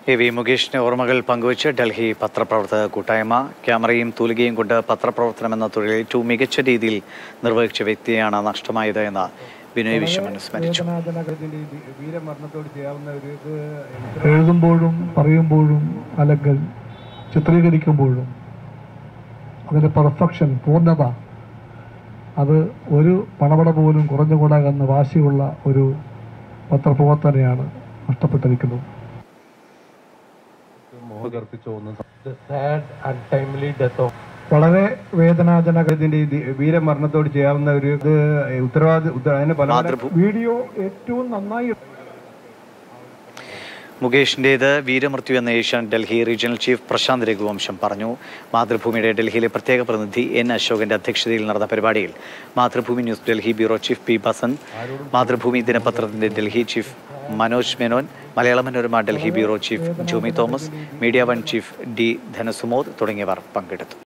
AV മുകേഷിന്റെ ഓർമ്മകൾ പങ്കുവച്ച് ഡൽഹി പത്രപ്രവർത്തക കൂട്ടായ്മ ക്യാമറയും തൂലികയും കൊണ്ട് പത്രപ്രവർത്തനമെന്ന തൊഴിൽ ഏറ്റവും മികച്ച രീതിയിൽ നിർവഹിച്ച വ്യക്തിയാണ് നഷ്ടമായത് എന്ന് ബിനോയ് വിശ്വം അനുസ്മരിച്ചു. എഴുതുമ്പോഴും പറയുമ്പോഴും അല്ലെങ്കിൽ ചിത്രീകരിക്കുമ്പോഴും അതിൻ്റെ പെർഫെക്ഷൻ പൂർണ്ണത അത് ഒരു പണപട പോലും കുറഞ്ഞുകൂടാകുന്ന വാശിയുള്ള ഒരു പത്രപ്രവർത്തനയാണ് നഷ്ടപ്പെട്ടിരിക്കുന്നത്. വളരെ വേദനാജനകത്തിന്റെ വീരമരണത്തോട് ചെയ്യാവുന്ന ഒരു വീഡിയോ ഏറ്റവും നന്നായി. മുകേഷിന്റേത് വീരമൃത്യു എന്ന് ഏഷ്യാനെറ്റ് ഡൽഹി റീജിയണൽ ചീഫ് പ്രശാന്ത് രഘുവംശം പറഞ്ഞു. മാതൃഭൂമിയുടെ ഡൽഹിയിലെ പ്രത്യേക പ്രതിനിധി N. അശോകന്റെ അധ്യക്ഷതയിൽ നടന്ന പരിപാടിയിൽ Mathrubhumi news Delhi bureau chief P. Basan, Mathrubhumi ദിനപത്രത്തിന്റെ Delhi chief Manoj Menon, Malayala Manorama Delhi bureau chief Jomy Thomas, media one chief D. Dhanasumod തുടങ്ങിയവർ പങ്കെടുത്തു.